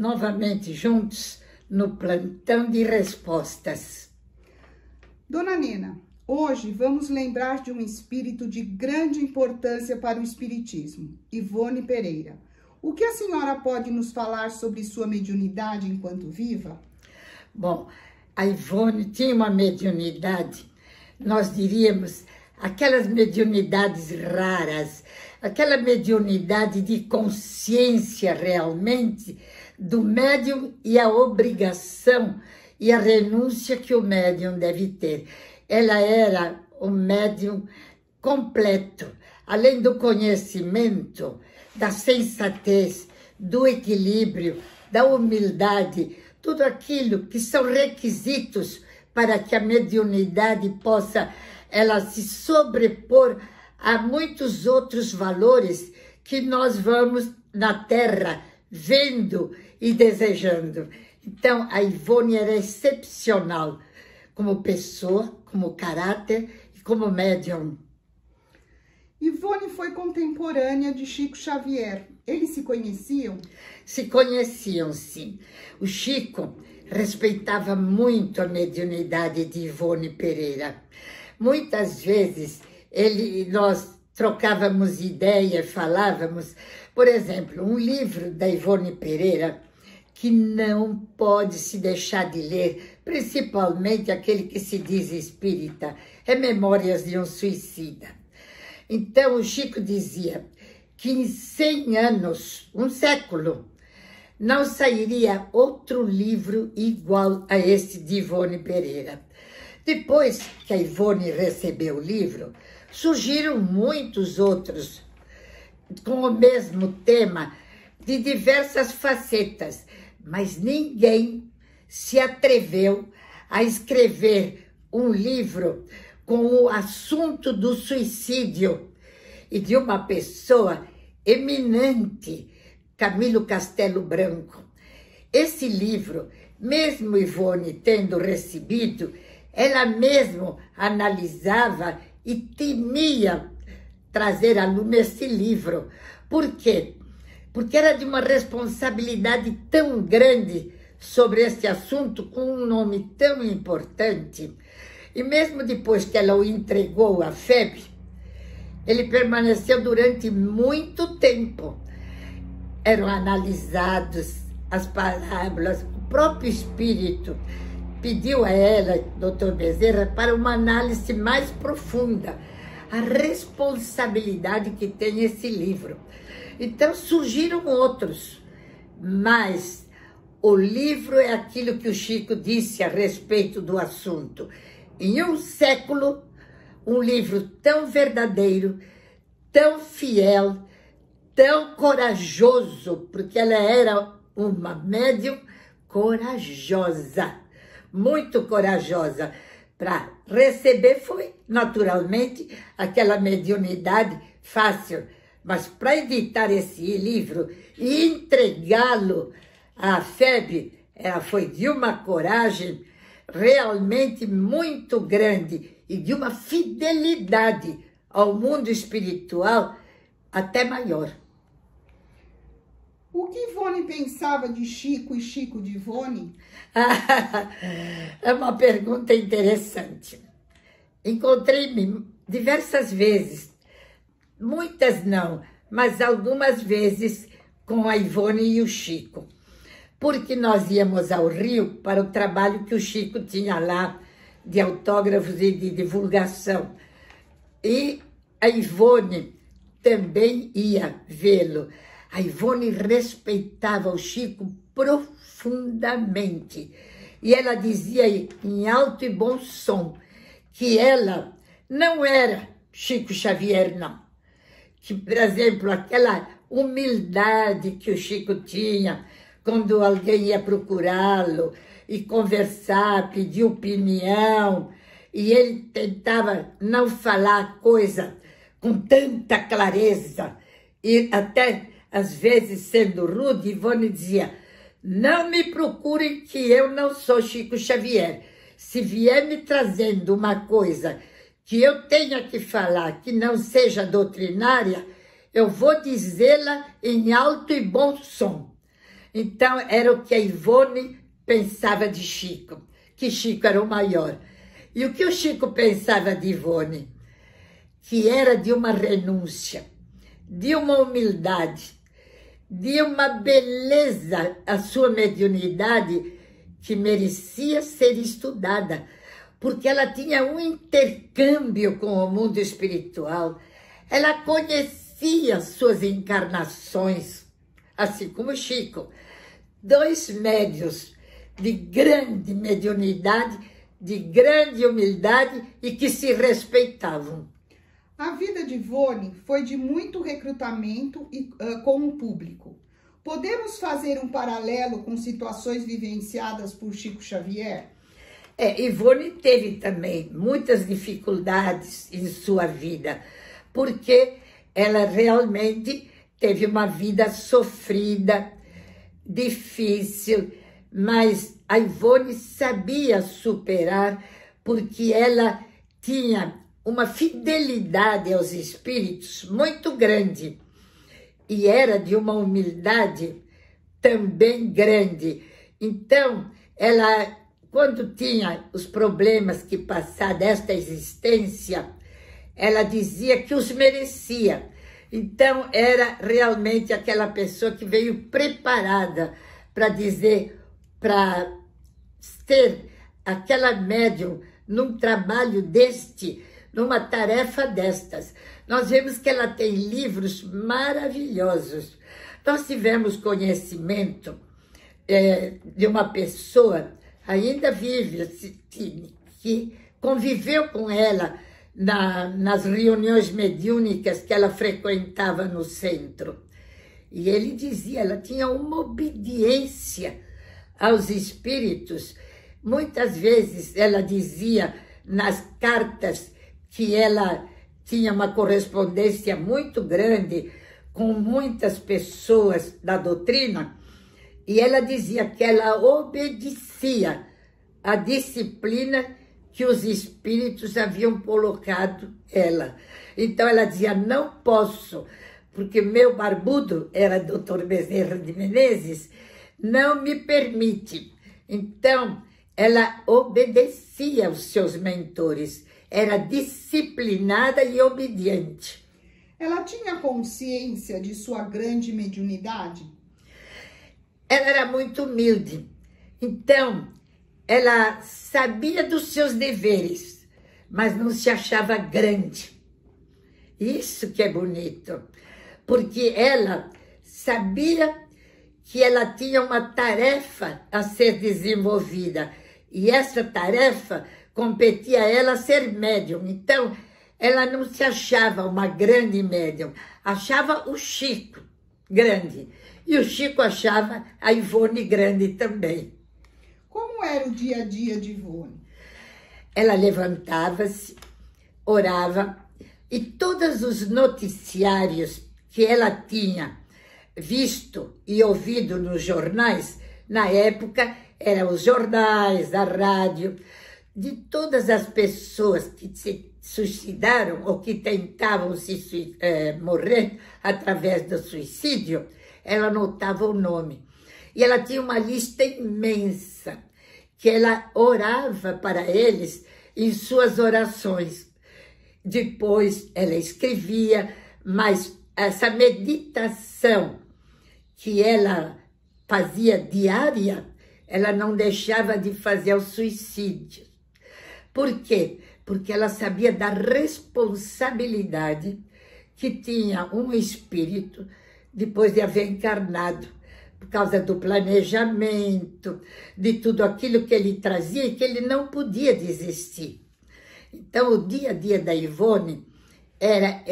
novamente juntos no plantão de respostas. Dona Nena, hoje vamos lembrar de um espírito de grande importância para o espiritismo, Ivone Pereira. O que a senhora pode nos falar sobre sua mediunidade enquanto viva? Bom, a Ivone tinha uma mediunidade, nós diríamos, aquelas mediunidades raras, aquela mediunidade de consciência realmente do médium e a obrigação e a renúncia que o médium deve ter. Ela era um médium completo, além do conhecimento, da sensatez, do equilíbrio, da humildade, tudo aquilo que são requisitos para que a mediunidade possa ela se sobrepor a muitos outros valores que nós vamos na Terra vendo e desejando. Então, a Ivone era excepcional como pessoa, como caráter e como médium. Ivone foi contemporânea de Chico Xavier. Eles se conheciam? Se conheciam, sim. O Chico respeitava muito a mediunidade de Ivone Pereira. Muitas vezes nós trocávamos ideia, falávamos. Por exemplo, um livro da Ivone Pereira que não pode se deixar de ler, principalmente aquele que se diz espírita, é Memórias de um Suicida. Então, o Chico dizia que em 100 anos, um século, não sairia outro livro igual a esse de Ivone Pereira. Depois que a Ivone recebeu o livro, surgiram muitos outros com o mesmo tema, de diversas facetas, mas ninguém se atreveu a escrever um livro com o assunto do suicídio e de uma pessoa eminente, Camilo Castelo Branco. Esse livro, mesmo Ivone tendo recebido, ela mesma analisava e temia trazer à luz esse livro. Por quê? Porque era de uma responsabilidade tão grande sobre esse assunto, com um nome tão importante. E mesmo depois que ela o entregou à FEB, ele permaneceu durante muito tempo. Eram analisados as parábolas, o próprio espírito pediu a ela, Dr. Bezerra, para uma análise mais profunda, a responsabilidade que tem esse livro. Então surgiram outros, mas o livro é aquilo que o Chico disse a respeito do assunto. Em um século, um livro tão verdadeiro, tão fiel, tão corajoso, porque ela era uma médium corajosa, muito corajosa. Para receber foi, naturalmente, aquela mediunidade fácil, mas para editar esse livro e entregá-lo à FEB, ela foi de uma coragem realmente muito grande e de uma fidelidade ao mundo espiritual até maior. O que Ivone pensava de Chico e Chico de Ivone? É uma pergunta interessante. Encontrei-me diversas vezes, muitas não, mas algumas vezes com a Ivone e o Chico, porque nós íamos ao Rio para o trabalho que o Chico tinha lá de autógrafos e de divulgação. E a Ivone também ia vê-lo. A Ivone respeitava o Chico profundamente. E ela dizia em alto e bom som que ela não era Chico Xavier, não. Que, por exemplo, aquela humildade que o Chico tinha quando alguém ia procurá-lo e conversar, pedir opinião, e ele tentava não falar coisa com tanta clareza, e até às vezes sendo rude, Ivone dizia: não me procurem que eu não sou Chico Xavier. Se vier me trazendo uma coisa que eu tenha que falar que não seja doutrinária, eu vou dizê-la em alto e bom som. Então, era o que a Ivone pensava de Chico, que Chico era o maior. E o que o Chico pensava de Ivone? Que era de uma renúncia, de uma humildade, de uma beleza, a sua mediunidade, que merecia ser estudada, porque ela tinha um intercâmbio com o mundo espiritual. Ela conhecia suas encarnações, assim como Chico. Dois médios de grande mediunidade, de grande humildade e que se respeitavam. A vida de Ivone foi de muito recrutamento com o público. Podemos fazer um paralelo com situações vivenciadas por Chico Xavier? Ivone teve também muitas dificuldades em sua vida, porque ela realmente teve uma vida sofrida, difícil, mas a Ivone sabia superar, porque ela tinha uma fidelidade aos espíritos muito grande e era de uma humildade também grande. Então, ela, quando tinha os problemas que passar desta existência, ela dizia que os merecia. Então, era realmente aquela pessoa que veio preparada para dizer, para ter aquela médium num trabalho deste, numa tarefa destas. Nós vemos que ela tem livros maravilhosos. Nós tivemos conhecimento de uma pessoa, ainda vive, que conviveu com ela nas reuniões mediúnicas que ela frequentava no centro. E ele dizia, ela tinha uma obediência aos espíritos. Muitas vezes ela dizia nas cartas que ela tinha uma correspondência muito grande com muitas pessoas da doutrina, e ela dizia que ela obedecia à disciplina que os espíritos haviam colocado ela. Então ela dizia, não posso, porque meu barbudo, era Dr. Bezerra de Menezes, não me permite. Então ela obedecia aos seus mentores, era disciplinada e obediente. Ela tinha consciência de sua grande mediunidade? Ela era muito humilde. Então, ela sabia dos seus deveres, mas não se achava grande. Isso que é bonito, porque ela sabia que ela tinha uma tarefa a ser desenvolvida, e essa tarefa competia a ela ser médium. Então, ela não se achava uma grande médium, achava o Chico grande. E o Chico achava a Ivone grande também. Como era o dia a dia de Ivone? Ela levantava-se, orava, e todos os noticiários que ela tinha visto e ouvido nos jornais, na época, eram os jornais, a rádio, de todas as pessoas que se suicidaram ou que tentavam morrer através do suicídio, ela anotava o nome. E ela tinha uma lista imensa, que ela orava para eles em suas orações. Depois ela escrevia, mas essa meditação que ela fazia diária, ela não deixava de fazer o suicídio. Por quê? Porque ela sabia da responsabilidade que tinha um espírito depois de haver encarnado, por causa do planejamento, de tudo aquilo que ele trazia e que ele não podia desistir. Então, o dia a dia da Ivone era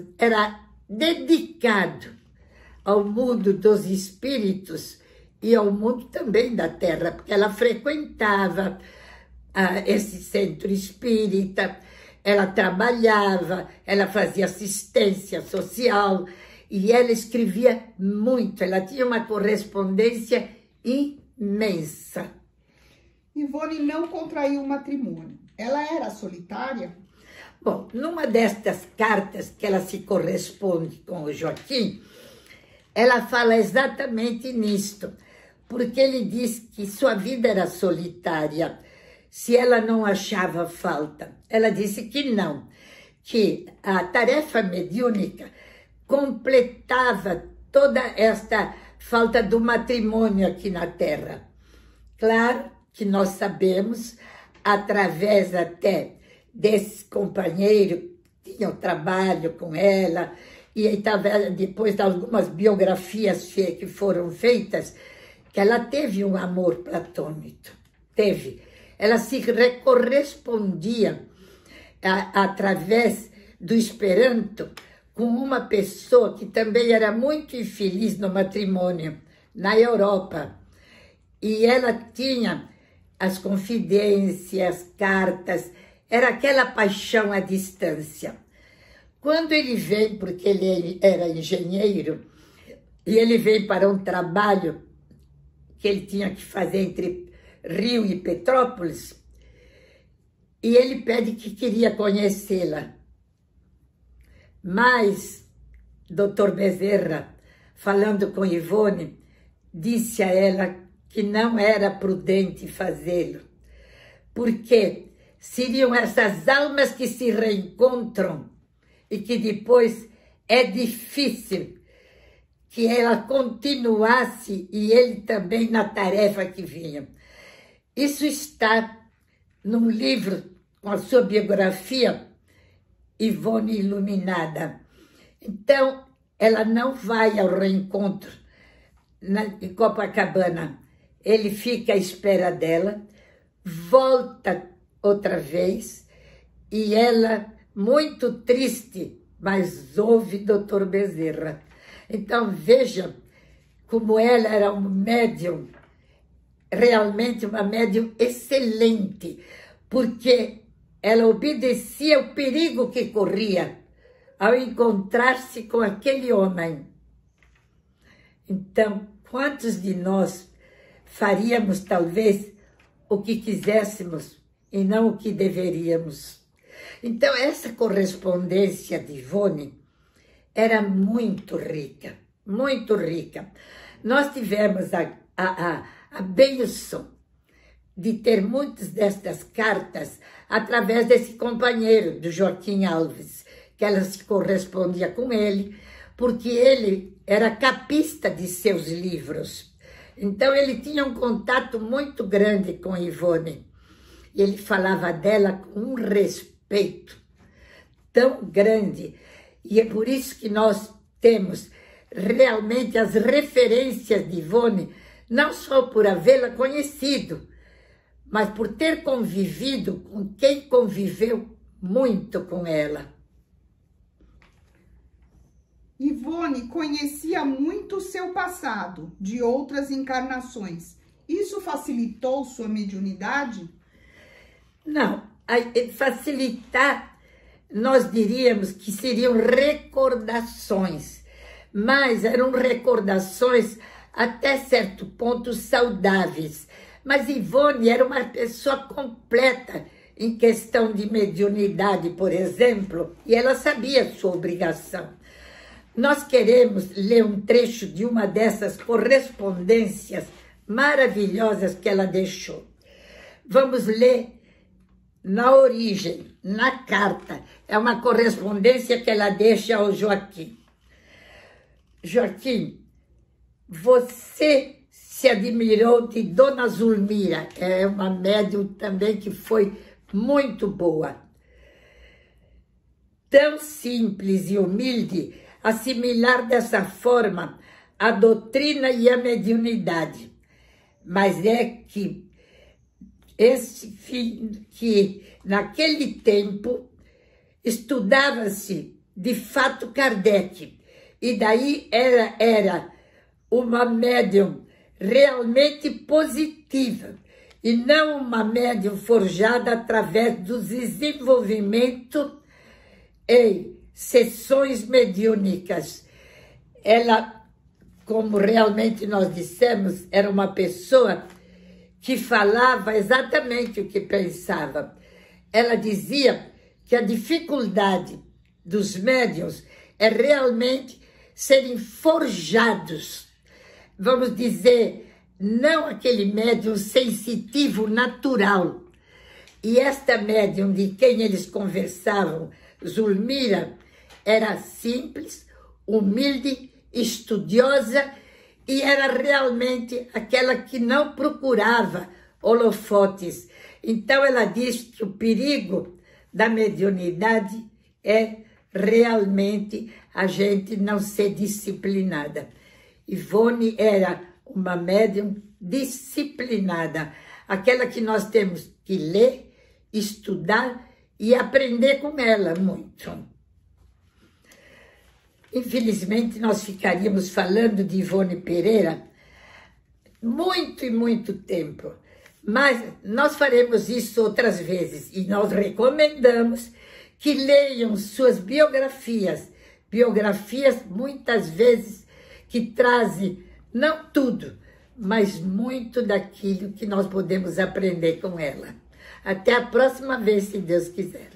dedicado ao mundo dos espíritos e ao mundo também da Terra, porque ela frequentava esse centro espírita, ela trabalhava, ela fazia assistência social e ela escrevia muito, ela tinha uma correspondência imensa. Ivone não contraiu matrimônio. Ela era solitária? Bom, numa destas cartas que ela se corresponde com o Joaquim, ela fala exatamente nisto. porque ele disse que sua vida era solitária, se ela não achava falta. Ela disse que não, que a tarefa mediúnica completava toda esta falta do matrimônio aqui na Terra. Claro que nós sabemos, através até desse companheiro, tinha um trabalho com ela, e depois de algumas biografias que foram feitas, que ela teve um amor platônico, teve. Ela se correspondia através do Esperanto com uma pessoa que também era muito infeliz no matrimônio, na Europa. E ela tinha as confidências, cartas, era aquela paixão à distância. Quando ele vem, porque ele era engenheiro, e ele vem para um trabalho que ele tinha que fazer entre Rio e Petrópolis, e ele pede que queria conhecê-la. Mas Dr. Bezerra, falando com Ivone, disse a ela que não era prudente fazê-lo, porque seriam essas almas que se reencontram e que depois é difícil que ela continuasse e ele também na tarefa que vinha. Isso está num livro com a sua biografia, Ivone Iluminada. Então, ela não vai ao reencontro em Copacabana. Ele fica à espera dela, volta outra vez, e ela, muito triste, mas ouve Dr. Bezerra. Então, veja como ela era um médium, realmente uma médium excelente, porque ela obedecia ao perigo que corria ao encontrar-se com aquele homem. Então, quantos de nós faríamos, talvez, o que quiséssemos e não o que deveríamos? Então, essa correspondência de Ivone era muito rica, muito rica. Nós tivemos a bênção de ter muitas destas cartas através desse companheiro, do Joaquim Alves, que ela se correspondia com ele, porque ele era capista de seus livros. Então, ele tinha um contato muito grande com Ivone. E ele falava dela com um respeito tão grande. E é por isso que nós temos realmente as referências de Ivone, não só por havê-la conhecido, mas por ter convivido com quem conviveu muito com ela. Ivone conhecia muito o seu passado, de outras encarnações. Isso facilitou sua mediunidade? Não, facilitar, nós diríamos que seriam recordações, mas eram recordações até certo ponto saudáveis. Mas Ivone era uma pessoa completa em questão de mediunidade, por exemplo, e ela sabia a sua obrigação. Nós queremos ler um trecho de uma dessas correspondências maravilhosas que ela deixou. Vamos ler na origem, na carta. É uma correspondência que ela deixa ao Joaquim. Joaquim, você se admirou de Dona Zulmira, é uma médium também que foi muito boa. Tão simples e humilde, assimilar dessa forma a doutrina e a mediunidade. Mas é que naquele tempo estudava-se de fato Kardec, e daí ela era uma médium realmente positiva, e não uma médium forjada através do desenvolvimento em sessões mediúnicas. Ela, como realmente nós dissemos, era uma pessoa que falava exatamente o que pensava. Ela dizia que a dificuldade dos médiuns é realmente serem forjados, vamos dizer, não aquele médium sensitivo natural. E esta médium de quem eles conversavam, Zulmira, era simples, humilde, estudiosa e era realmente aquela que não procurava holofotes. Então ela diz que o perigo da mediunidade é realmente a gente não ser disciplinada. Ivone era uma médium disciplinada, aquela que nós temos que ler, estudar e aprender com ela muito. Infelizmente, nós ficaríamos falando de Ivone Pereira muito e muito tempo, mas nós faremos isso outras vezes e nós recomendamos que leiam suas biografias, muitas vezes que trazem, não tudo, mas muito daquilo que nós podemos aprender com ela. Até a próxima vez, se Deus quiser.